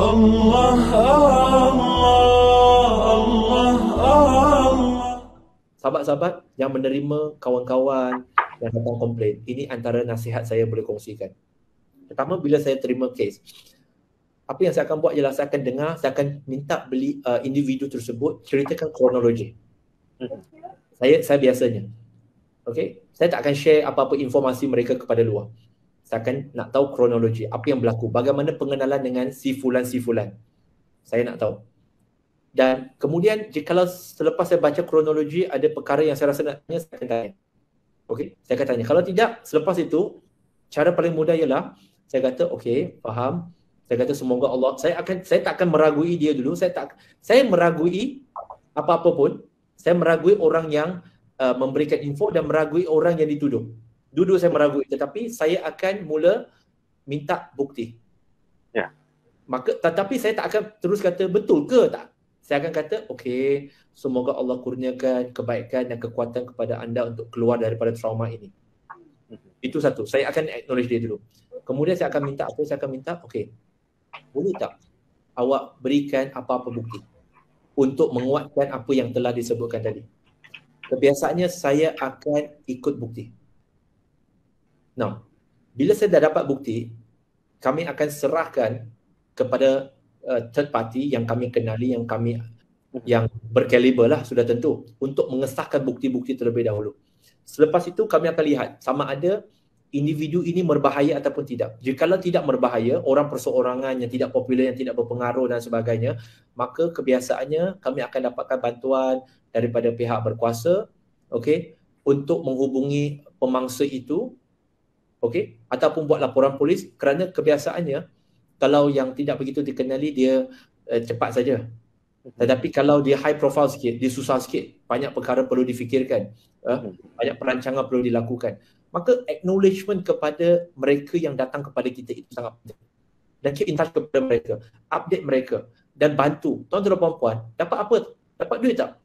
Allah, Allah, Allah, Allah. Sahabat-sahabat yang menerima kawan-kawan yang datang komplain, ini antara nasihat saya boleh kongsikan. Pertama, bila saya terima kes, apa yang saya akan buat ialah saya akan dengar, saya akan minta beli individu tersebut ceritakan kronologi. Saya biasanya, okay, saya tak akan share apa-apa informasi mereka kepada luar. Saya akan nak tahu kronologi, apa yang berlaku, bagaimana pengenalan dengan si fulan. Saya nak tahu. Dan kemudian jikalau selepas saya baca kronologi ada perkara yang saya rasa nak tanya, saya akan tanya. Okey, saya akan tanya. Kalau tidak, selepas itu cara paling mudah ialah saya kata okey, faham. Saya kata semoga Allah, saya tak akan meragui dia dulu. Saya meragui apa-apa pun. Saya meragui orang yang memberikan info dan meragui orang yang dituduh. Dua-dua saya meragui, tetapi saya akan mula minta bukti. Ya. Tetapi saya tak akan terus kata betul ke tak. Saya akan kata okey, semoga Allah kurniakan kebaikan dan kekuatan kepada anda untuk keluar daripada trauma ini. Itu satu. Saya akan acknowledge dia dulu. Kemudian saya akan minta apa? Saya akan minta okey, boleh tak awak berikan apa-apa bukti untuk menguatkan apa yang telah disebutkan tadi. Kebiasaannya saya akan ikut bukti. Nah, bila saya dah dapat bukti, kami akan serahkan kepada third party yang kami kenali, yang berkaliber lah sudah tentu, untuk mengesahkan bukti-bukti terlebih dahulu. Selepas itu kami akan lihat sama ada individu ini berbahaya ataupun tidak. Jikalau tidak berbahaya, orang perseorangan yang tidak popular, yang tidak berpengaruh dan sebagainya, maka kebiasaannya kami akan dapatkan bantuan daripada pihak berkuasa, okey, untuk menghubungi pemangsa itu, okey, ataupun buat laporan polis, kerana kebiasaannya kalau yang tidak begitu dikenali dia cepat saja. Tetapi kalau dia high profile sikit, dia susah sikit, banyak perkara perlu difikirkan, banyak perancangan perlu dilakukan. Maka acknowledgement kepada mereka yang datang kepada kita itu sangat penting. Dan keep in touch kepada mereka, update mereka dan bantu. Tuan-tuan dan puan-puan, dapat apa? Dapat duit tak?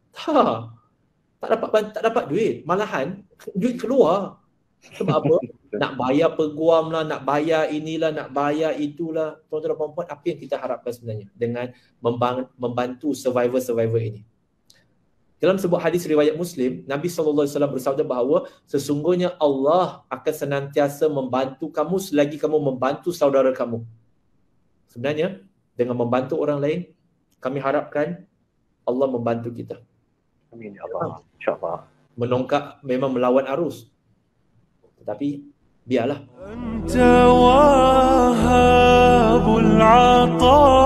Tak dapat duit. Malahan duit keluar. Sebab apa? Nak bayar peguam lah, nak bayar inilah, nak bayar itulah. Tuan-tuan dan puan-puan, apa yang kita harapkan sebenarnya dengan membantu survivor-survivor ini? Dalam sebuah hadis riwayat Muslim, Nabi SAW bersabda bahawa sesungguhnya Allah akan senantiasa membantu kamu selagi kamu membantu saudara kamu. Sebenarnya, dengan membantu orang lain, kami harapkan Allah membantu kita. Amin ya Allah. InsyaAllah. Menongkak memang melawan arus. Tetapi biarlah. أنت وهاب العطاء